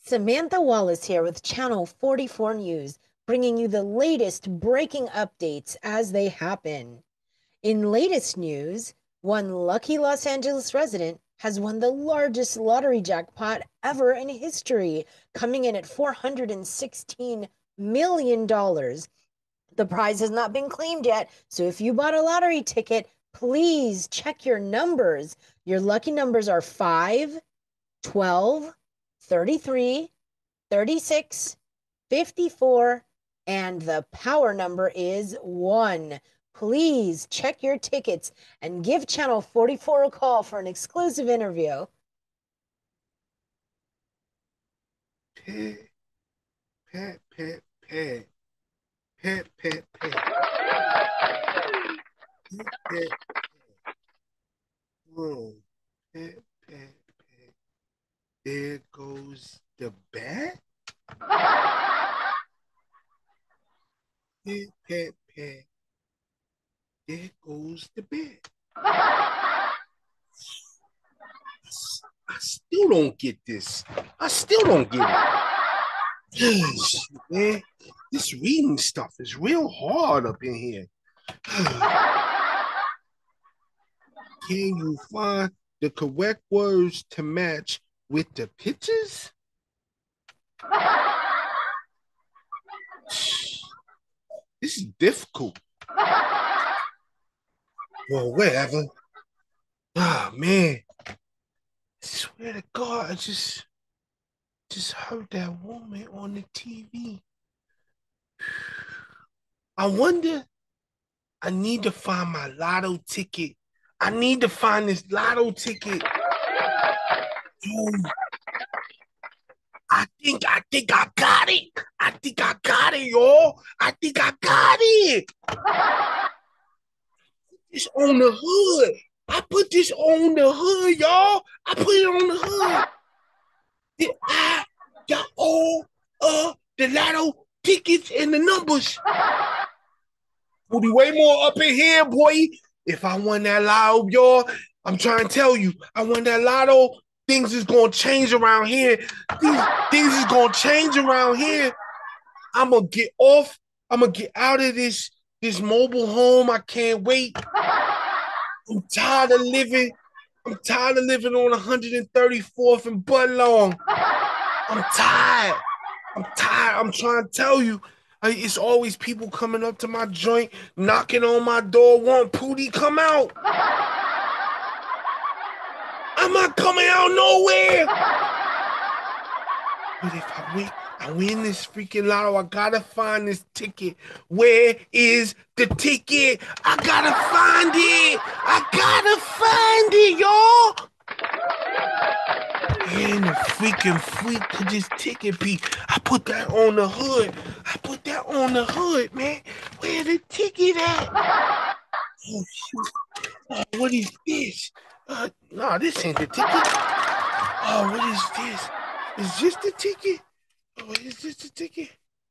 Samantha Wallace here with Channel 44 News, bringing you the latest breaking updates as they happen. In latest news, one lucky Los Angeles resident has won the largest lottery jackpot ever in history, coming in at $416 million. The prize has not been claimed yet, so if you bought a lottery ticket, please check your numbers. Your lucky numbers are 5, 12, 33, 36, 54, and the power number is 1. Please check your tickets and give Channel 44 a call for an exclusive interview. Pet, pet, pet, pet, pet, pet, pet, pet, pet, oh, pet, pet, pet. There goes the bat. Pet, pet, pet. There goes the bat. I still don't get this. I still don't get it. Man, this reading stuff is real hard up in here. Can you find the correct words to match with the pictures? This is difficult. Well, whatever. Ah, man. I swear to God, I just heard that woman on the TV. I wonder, I need to find my lotto ticket. I need to find this lotto ticket. Yo, I think I got it. I think I got it, y'all. I think I got it. It's on the hood. I put this on the hood, y'all. I put it on the hood. I got all the lotto tickets and the numbers. Will be way more up in here, boy. If I won that lotto, y'all, I'm trying to tell you, I won that lotto. Things is gonna change around here. Things is gonna change around here. I'm gonna get off. I'm gonna get out of this mobile home. I can't wait. I'm tired of living. I'm tired of living on 134th and Budlong. I'm tired. I'm tired. I'm trying to tell you. It's always people coming up to my joint, knocking on my door, want Pootie come out. I'm not coming out nowhere. But if I win this freaking lotto, I gotta find this ticket. Where is the ticket? I gotta find it. I gotta find it, y'all. And the freaking freak could this ticket be? I put that on the hood. I put that on the hood, man. Where the ticket at? Oh, shoot. Oh, what is this? No, this ain't the ticket. Oh, what is this? Is this the ticket? Oh, is this the ticket?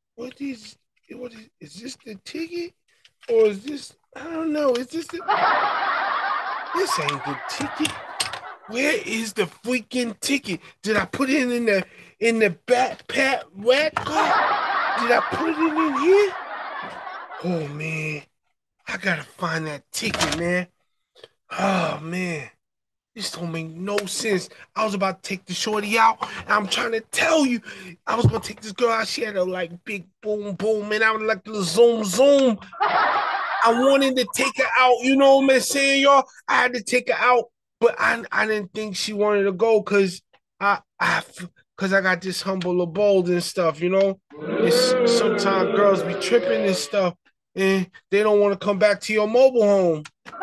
Is this the ticket? Or is this, I don't know, is this the, this ain't the ticket. Where is the freaking ticket? Did I put it in the backpack rack? Did I put it in here? Oh man, I gotta find that ticket, man. Oh man, this don't make no sense. I was about to take the shorty out, and I'm trying to tell you, I was gonna take this girl out. She had a like big boom boom, and I was like the zoom zoom. I wanted to take her out, you know what I'm saying, y'all? I had to take her out, but I didn't think she wanted to go because I got this humble abode and stuff, you know. It's sometimes girls be tripping and stuff, and they don't want to come back to your mobile home.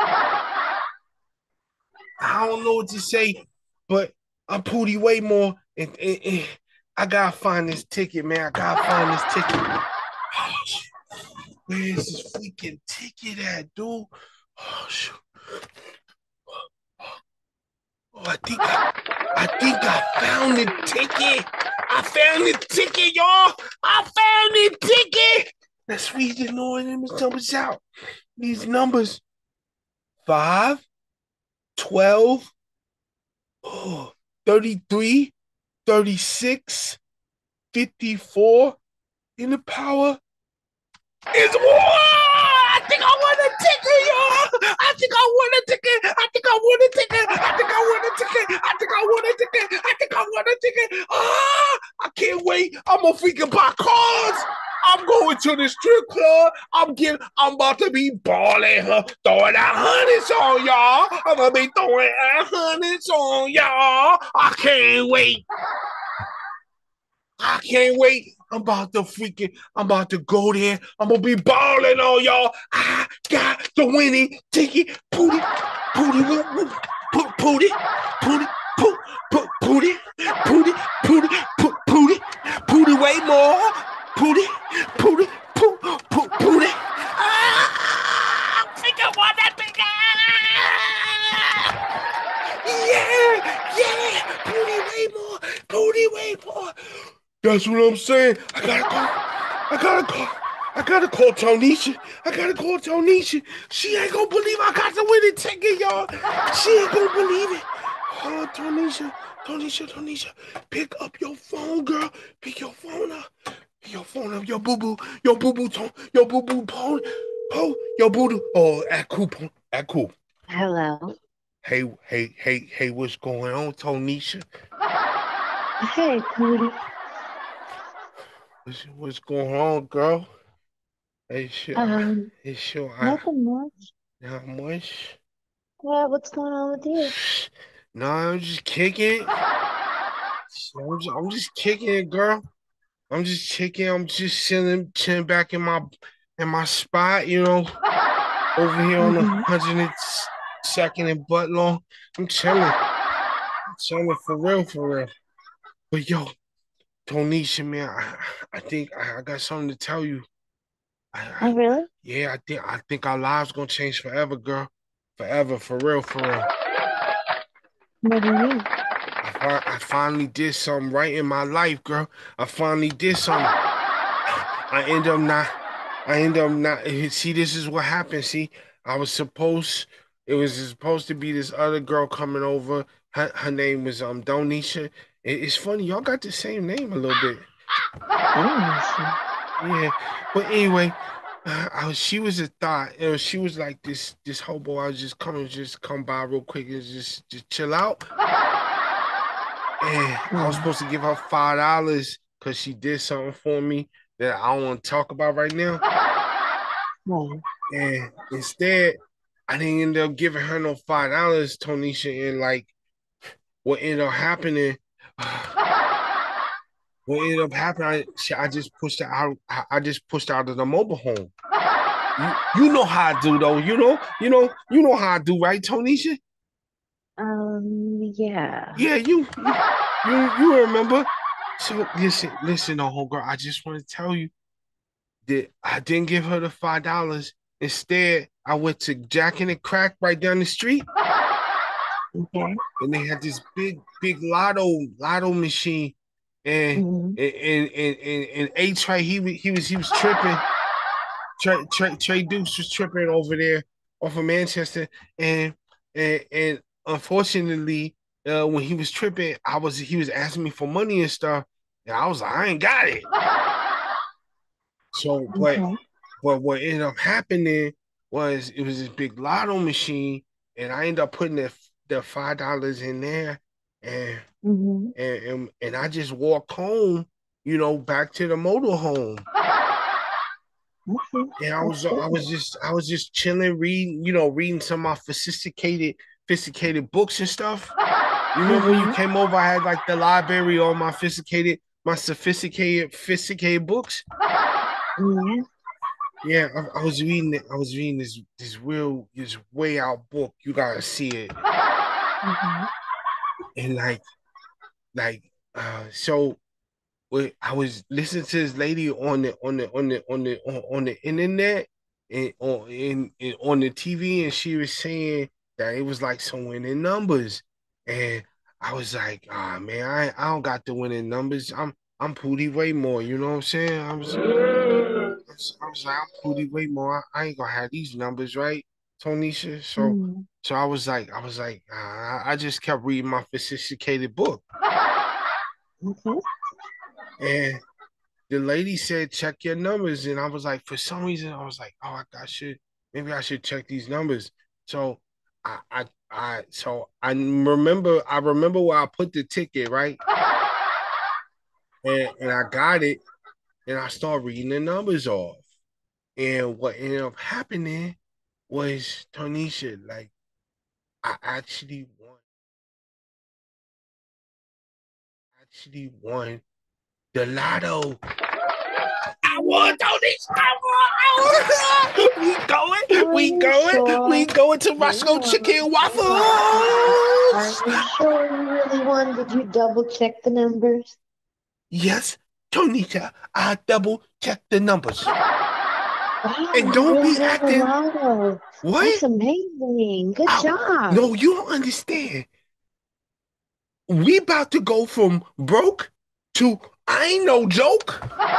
I don't know what to say, but I'm Pootie Waymore, and I gotta find this ticket, man. I gotta find this ticket. Where is this freaking ticket at, dude? Oh, shoot. Oh, I think I found the ticket. I found the ticket, y'all. I found the ticket. Let's read the numbers out. These numbers 5, 12, 33, 36, 54 in the power is I think I won a ticket, y'all. I think I won a ticket. I think I won a ticket. I think I won a ticket. I think I won a ticket. I think I won a ticket. Ah, I can't wait. I'm gonna freaking buy cars. I'm going to the strip club. I'm about to be balling her, throwing out hundreds on y'all. I'm gonna be throwing out hundreds on y'all. I can't wait. I can't wait. I'm about to go there. I'm gonna be balling on y'all. I got the winning ticket. Pooty, pooty, woo, woo. Pooty, pooty, pooty, pooty, pooty, pooty, pooty, pooty, way more. Pooty, pooty, pooty. I think I want that ticket. Yeah, pooty, way more. Pooty, way more. That's what I'm saying. I gotta call Tonisha. I gotta call Tonisha. She ain't gonna believe I got the winning ticket, y'all. She ain't gonna believe it. Oh, Tonisha. Pick up your phone, girl. Pick your phone up. Pick your phone up. Your boo-boo phone. Oh, your boo-boo. Oh, at cool. Hello. Hey, what's going on, Tonisha? Hey, Cody. What's going on, girl? Hey, Um, Nothing much. not much. What's going on with you? No, I'm just kicking. I'm just kicking it, girl. I'm just kicking. I'm just chilling back in my spot, over here on the 102nd and Butler. I'm chilling for real. But yo, Tonisha, man, I think I got something to tell you. Oh, really? Yeah, I think our lives gonna change forever, girl. Forever, for real. What do you mean? I finally did something right in my life, girl. I finally did something. I end up not. See, this is what happened. See, it was supposed to be this other girl coming over. Her name was Donisha. It's funny, y'all got the same name a little bit. Oh, Yeah, but anyway, she was a thought. She was like this hobo. I was just come by real quick and just chill out. And I was supposed to give her $5 because she did something for me that I don't want to talk about right now. And instead, I didn't end up giving her no $5, Tonisha. And like, what ended up happening? I just pushed her out. I just pushed her out of the mobile home. You know how I do though. You know how I do, right, Tonisha? Yeah. Yeah, you remember. So listen, no, girl. I just want to tell you that I didn't give her the $5. Instead, I went to Jack and the Crack right down the street. Okay. And they had this big lotto machine. And A-Tray, he was tripping. Trey Dukes was tripping over there off of Manchester. And unfortunately, when he was tripping, he was asking me for money and stuff. And I was like, I ain't got it. So, but what ended up happening was it was this big lotto machine, and I ended up putting the $5 in there, and and I just walked home, back to the motor home. And I was just chilling, reading some of my sophisticated books and stuff. You remember when you came over, I had like the library, all my sophisticated books. Yeah, I was reading it. I was reading this way out book. You gotta see it. And so I was listening to this lady on the internet and on the TV, and she was saying that it was like some winning numbers, and I was like, ah, man, I don't got the winning numbers. I'm Pootie way more. You know what I'm saying? I was like, I'm Pootie way more. I ain't gonna have these numbers, right, Tonisha? So I was like, I just kept reading my sophisticated book. And the lady said, check your numbers. And I was like, for some reason, I was like, oh, maybe I should check these numbers. So I remember where I put the ticket, right? And I got it and I started reading the numbers off. And what ended up happening was Tonisha, like I actually won the lotto. I won, Tonisha. I won. Are you We sure? going to Hang Roscoe on, Chicken hang on. Are Waffles. you sure you really won? Did you double check the numbers? Yes, Tonisha, I double checked the numbers. Wow, And you don't really be won the acting lotto. That's what? amazing. Good I, job. no, you don't understand. We about to go from broke to I ain't no joke.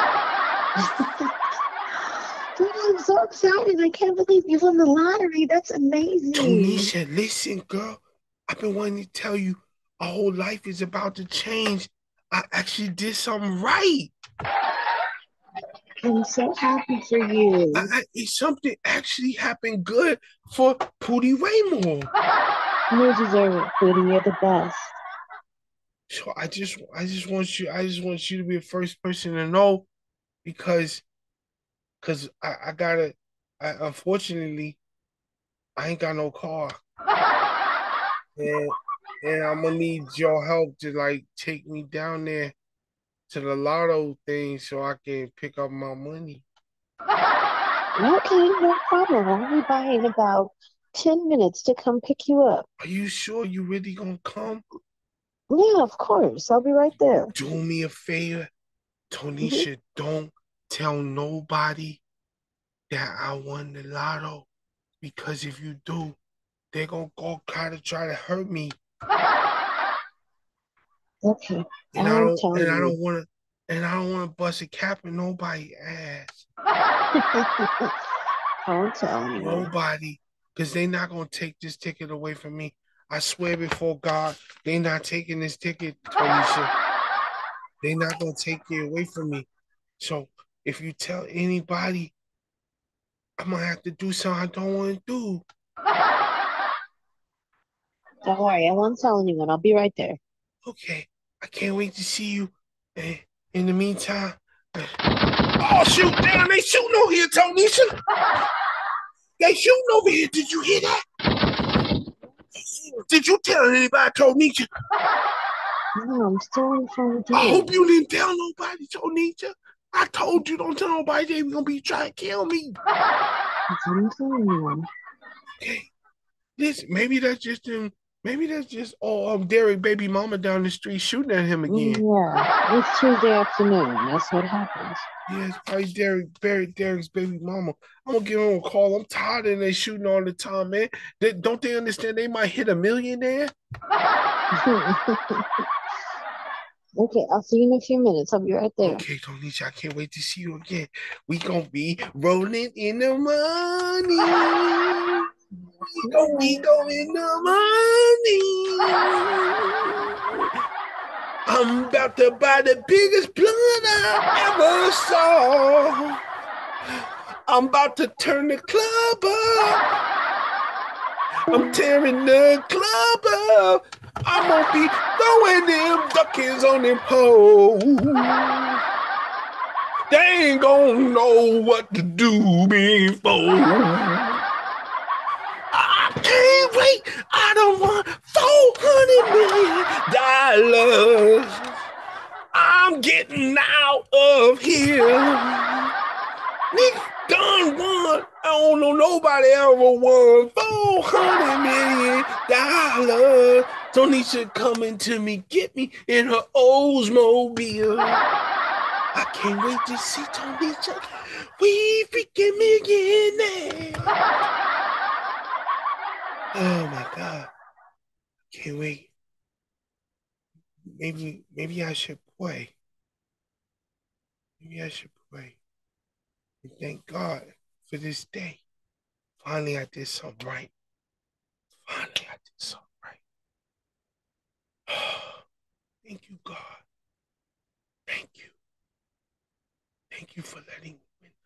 Dude, I'm so excited. I can't believe you won the lottery. That's amazing. Tonisha, listen, girl. I've been wanting to tell you our whole life is about to change. I actually did something right. I'm so happy for you. It's something actually happened good for Pootie Raymore. You deserve it, Pootie. You're the best. So I just want you to be the first person to know because I gotta unfortunately I ain't got no car. And I'm gonna need your help to like take me down there to the lotto thing so I can pick up my money. Okay, no problem. I'll be by in about 10 minutes to come pick you up. Are you sure you really gonna come? Yeah, of course. I'll be right there. Do me a favor, Mhm. Tonisha, don't tell nobody that I won the lotto because if you do, they're gonna go try to hurt me. Okay, I won't tell And you. I don't wanna bust a cap in nobody's ass. I won't tell anyone. Nobody, because they not gonna take this ticket away from me. I swear before God, they not taking this ticket, Tonisha. They not gonna take it away from me. So if you tell anybody, I'm gonna have to do something I don't want to do. Don't worry, I won't tell anyone. I'll be right there. Okay, I can't wait to see you. And in the meantime, oh shoot, damn, they shooting over here, Tonisha. They shooting over here. Did you hear that? Did you tell anybody, Tonisha? No, I'm still in front of I hope you. you didn't tell nobody, Tonisha. I told you don't tell nobody they gonna be trying to kill me. I didn't tell anyone. Okay, this maybe that's just Derek baby mama down the street shooting at him again. Yeah, it's Tuesday afternoon. That's what happens. Yeah, it's probably Derek's baby mama. I'm gonna give him a call. I'm tired of they shooting all the time, man. Don't they understand they might hit a millionaire? Okay, I'll see you in a few minutes. I'll be right there. Okay, Tonisha, I can't wait to see you again. We gonna be rolling in the money. We gonna Yeah. be going the money. I'm about to buy the biggest blunt I ever saw. I'm about to turn the club up. I'm tearing the club up. I'm gonna be throwing them duckings on them poles. They ain't gonna know what to do before. I can't wait. I don't want $400 million. I'm getting out of here. Nick done won. I don't know nobody ever won $400 million. Tonisha coming to me, get me in her Oldsmobile. I can't wait to see Tonisha. We freaking millionaire. Oh my God. Can't wait. Maybe I should pray. Maybe I should pray. And thank God for this day. Finally, I did something right. Finally, I did something right. Thank you, God. Thank you. Thank you for letting me win.